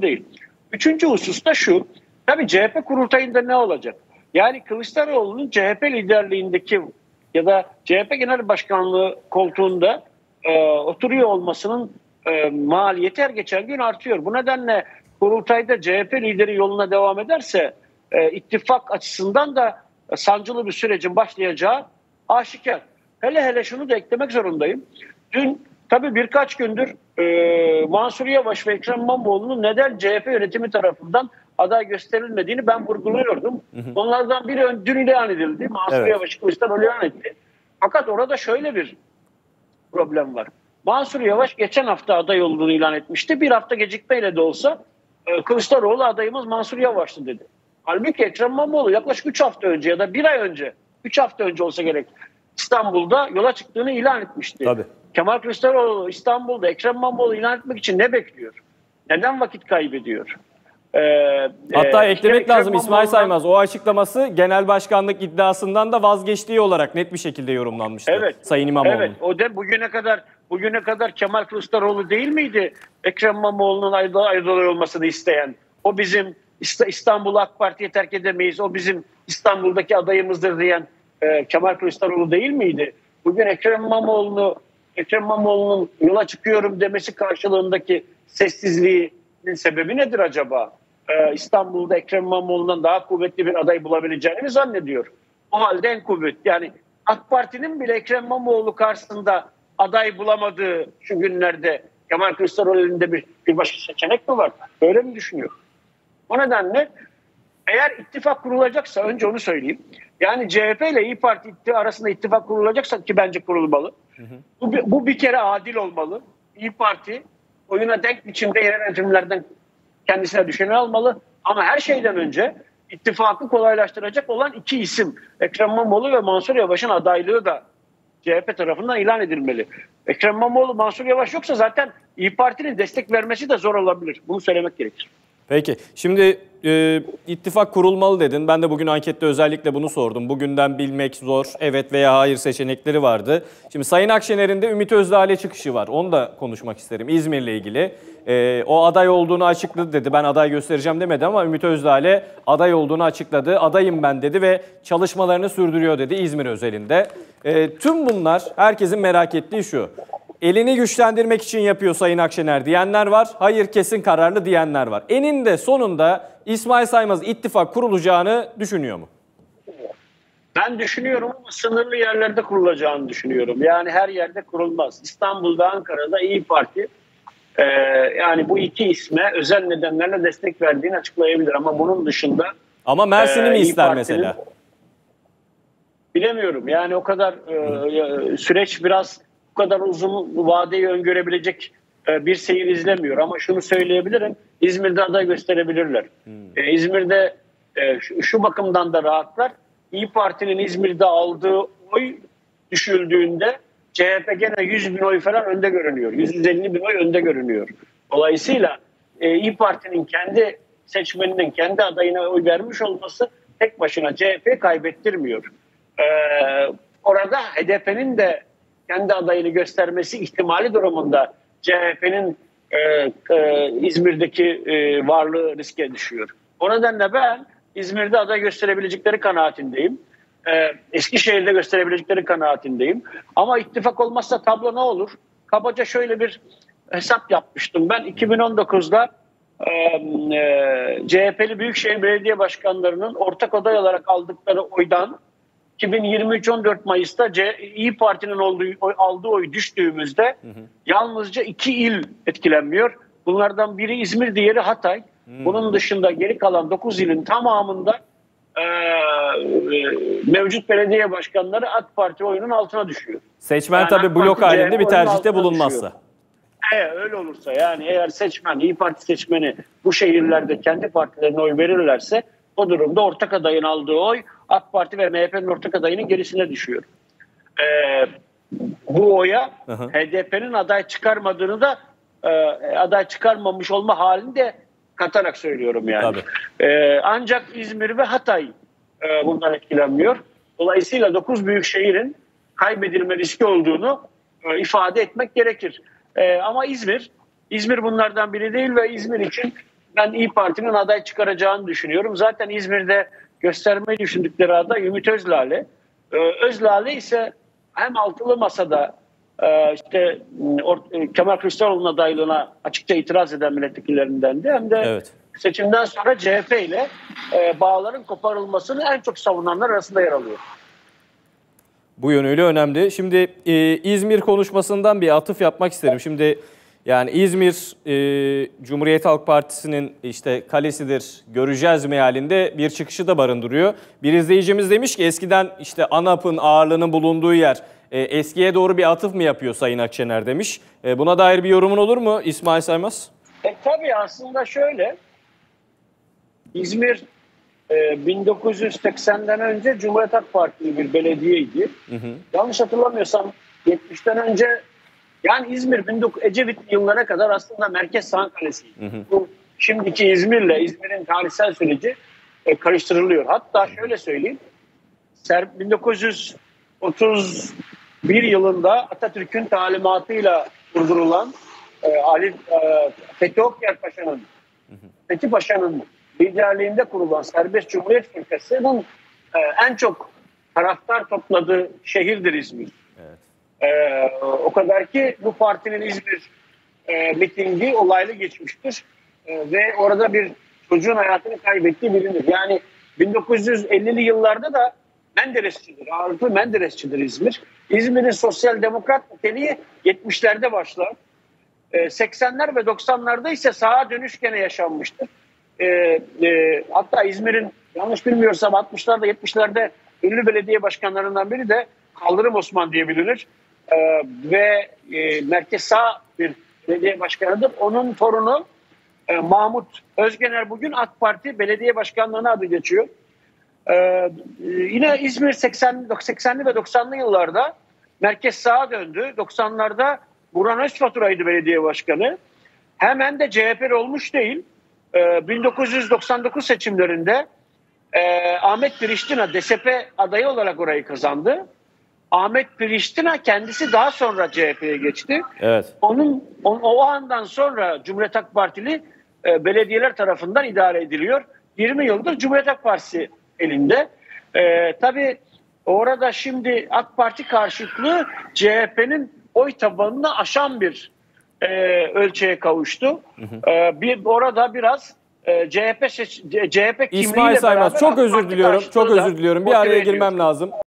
değil. Üçüncü husus da şu. Tabii CHP kurultayında ne olacak? Yani Kılıçdaroğlu'nun CHP liderliğindeki ya da CHP Genel Başkanlığı koltuğunda oturuyor olmasının maliyeti her geçen gün artıyor. Bu nedenle kurultayda CHP lideri yoluna devam ederse ittifak açısından da sancılı bir sürecin başlayacağı aşikar. Hele şunu da eklemek zorundayım. Dün tabii birkaç gündür Mansur Yavaş ve Ekrem İmamoğlu'nun neden CHP yönetimi tarafından aday gösterilmediğini ben vurguluyordum. Onlardan biri dün ilan edildi. Mansur Yavaş Kılıçdaroğlu ilan etti. Fakat orada şöyle bir problem var. Mansur Yavaş geçen hafta aday olduğunu ilan etmişti. Bir hafta gecikmeyle de olsa Kılıçdaroğlu adayımız Mansur Yavaş'tı dedi. Halbuki Ekrem İmamoğlu yaklaşık 3 hafta önce ya da 1 ay önce, 3 hafta önce olsa gerek İstanbul'da yola çıktığını ilan etmişti. Tabii. Kemal Kılıçdaroğlu İstanbul'da Ekrem İmamoğlu ilan etmek için ne bekliyor? Neden vakit kaybediyor? Hatta eklemek lazım İsmail Saymaz. O açıklaması genel başkanlık iddiasından da vazgeçtiği olarak net bir şekilde yorumlanmıştı. Evet. Sayın İmamoğlu. Evet. O da bugüne kadar Kemal Kılıçdaroğlu değil miydi Ekrem İmamoğlu'nun aday olmasını isteyen? O bizim İstanbul'u AK Parti'ye terk edemeyiz. O bizim İstanbul'daki adayımızdır diyen Kemal Kılıçdaroğlu değil miydi? Bugün Ekrem İmamoğlu'nun yola çıkıyorum demesi karşılığındaki sessizliğinin sebebi nedir acaba? İstanbul'da Ekrem İmamoğlu'ndan daha kuvvetli bir aday bulabileceğini mi zannediyor? O halde en kuvvetli. Yani AK Parti'nin bile Ekrem İmamoğlu karşısında aday bulamadığı şu günlerde Kemal Kılıçdaroğlu elinde bir başka seçenek mi var? Öyle mi düşünüyor? O nedenle eğer ittifak kurulacaksa önce onu söyleyeyim. Yani CHP ile İYİ Parti arasında ittifak kurulacaksa ki bence kurulmalı. Bu bir kere adil olmalı. İYİ Parti oyuna denk biçimde yerel yönetimlerden kendisine düşeni almalı. Ama her şeyden önce ittifakı kolaylaştıracak olan iki isim Ekrem İmamoğlu ve Mansur Yavaş'ın adaylığı da CHP tarafından ilan edilmeli. Ekrem İmamoğlu, Mansur Yavaş yoksa zaten İYİ Parti'nin destek vermesi de zor olabilir. Bunu söylemek gerekir. Peki. Şimdi ittifak kurulmalı dedin. Ben de bugün ankette özellikle bunu sordum. Bugünden bilmek zor. Evet veya hayır seçenekleri vardı. Şimdi Sayın Akşener'in de Ümit Özdağ'la çıkışı var. Onu da konuşmak isterim İzmir'le ilgili. O aday olduğunu açıkladı dedi. Ben aday göstereceğim demedi ama Ümit Özdağ'la aday olduğunu açıkladı. Adayım ben dedi ve çalışmalarını sürdürüyor dedi İzmir özelinde. Tüm bunlar herkesin merak ettiği şu. Elini güçlendirmek için yapıyor Sayın Akşener diyenler var. Hayır kesin kararlı diyenler var. Eninde sonunda İsmail Saymaz ittifak kurulacağını düşünüyor mu? Ben düşünüyorum ama sınırlı yerlerde kurulacağını düşünüyorum. Yani her yerde kurulmaz. İstanbul'da, Ankara'da İYİ Parti yani bu iki isme özel nedenlerle destek verdiğini açıklayabilir. Ama bunun dışında... Ama Mersin'i mi ister mesela? Bilemiyorum. Yani o kadar süreç biraz bu kadar uzun vadeyi öngörebilecek bir seyir izlemiyor. Ama şunu söyleyebilirim. İzmir'de aday gösterebilirler. İzmir'de şu bakımdan da rahatlar. İYİ Parti'nin İzmir'de aldığı oy düşüldüğünde CHP gene 100 bin oy falan önde görünüyor. 150 bin oy önde görünüyor. Dolayısıyla İYİ Parti'nin kendi seçmeninin kendi adayına oy vermiş olması tek başına CHP kaybettirmiyor. Orada HDP'nin de kendi adayını göstermesi ihtimali durumunda CHP'nin İzmir'deki varlığı riske düşüyor. O nedenle ben İzmir'de aday gösterebilecekleri kanaatindeyim. Eskişehir'de gösterebilecekleri kanaatindeyim. Ama ittifak olmazsa tablo ne olur? Kabaca şöyle bir hesap yapmıştım. Ben 2019'da CHP'li Büyükşehir Belediye Başkanlarının ortak aday olarak aldıkları oydan 2023-14 Mayıs'ta İYİ Parti'nin aldığı oy düştüğümüzde yalnızca 2 il etkilenmiyor. Bunlardan biri İzmir, diğeri Hatay. Bunun dışında geri kalan 9 ilin tamamında mevcut belediye başkanları AK Parti oyunun altına düşüyor. Seçmen yani tabii blok halinde bir tercihte bulunmazsa. Öyle olursa yani eğer seçmen, İYİ Parti seçmeni bu şehirlerde kendi partilerine oy verirlerse o durumda ortak adayın aldığı oy AK Parti ve MHP'nin ortak adayının gerisine düşüyor. Bu oya HDP'nin aday çıkarmadığını da aday çıkarmamış olma halini de katarak söylüyorum yani. Ancak İzmir ve Hatay bundan etkilenmiyor. Dolayısıyla 9 büyük şehrin kaybedilme riski olduğunu ifade etmek gerekir. Ama İzmir bunlardan biri değil ve İzmir için ben İYİ Parti'nin aday çıkaracağını düşünüyorum. Zaten İzmir'de göstermeyi düşündükleri aday Ümit Özlale. Özlale ise hem altılı masada Kemal Kılıçdaroğlu'nun adaylığına açıkça itiraz eden milletvekillerindendi. Hem de seçimden sonra CHP ile bağların koparılmasını en çok savunanlar arasında yer alıyor. Bu yönüyle önemli. Şimdi İzmir konuşmasından bir atıf yapmak isterim. Şimdi yani İzmir Cumhuriyet Halk Partisi'nin işte kalesidir, göreceğiz mealinde bir çıkışı da barındırıyor. Bir izleyicimiz demiş ki eskiden işte ANAP'ın ağırlığının bulunduğu yer eskiye doğru bir atıf mı yapıyor Sayın Akşener demiş. Buna dair bir yorumun olur mu İsmail Saymaz? Tabii aslında şöyle, İzmir 1980'den önce Cumhuriyet Halk Partili bir belediyeydi. Yanlış hatırlamıyorsam 70'ten önce yani İzmir Ecevit yıllarına kadar aslında merkez sahan kalesiydi. Bu şimdiki İzmir'in tarihsel süreci karıştırılıyor. Hatta şöyle söyleyeyim, 1931 yılında Atatürk'ün talimatıyla kurdurulan Fethi Paşa'nın liderliğinde kurulan Serbest Cumhuriyet Fırkası'nın en çok taraftar topladığı şehirdir İzmir. Evet. O kadar ki bu partinin İzmir mitingi olaylı geçmiştir. Ve orada bir çocuğun hayatını kaybettiği bilinir. Yani 1950'li yıllarda da ağırlıklı Menderesçidir İzmir. İzmir'in sosyal demokrat niteliği 70'lerde başlar. 80'ler ve 90'larda ise sağa dönüş gene yaşanmıştır. Hatta İzmir'in yanlış bilmiyorsam 60'larda 70'lerde ünlü belediye başkanlarından biri de Kaldırım Osman diye bilinir. Ve merkez sağ bir belediye başkanıdır. Onun torunu Mahmut Özgener bugün AK Parti belediye başkanlığına adı geçiyor. Yine İzmir 80'li ve 90'lı yıllarda merkez sağa döndü. 90'larda Burhan Özfatura'ydı belediye başkanı. Hemen de CHP'li olmuş değil. 1999 seçimlerinde Ahmet Priştina DSP adayı olarak orayı kazandı. Ahmet Priştina kendisi daha sonra CHP'ye geçti. Evet. O andan sonra Cumhuriyet Halk Partili belediyeler tarafından idare ediliyor. 20 yıldır Cumhuriyet Halk Partisi elinde. Tabii orada şimdi AK Parti karşıtlığı CHP'nin oy tabanını aşan bir ölçüye kavuştu. Orada biraz CHP kimliğiyle İsmail Saymaz, çok özür diliyorum. Bir araya girmem lazım.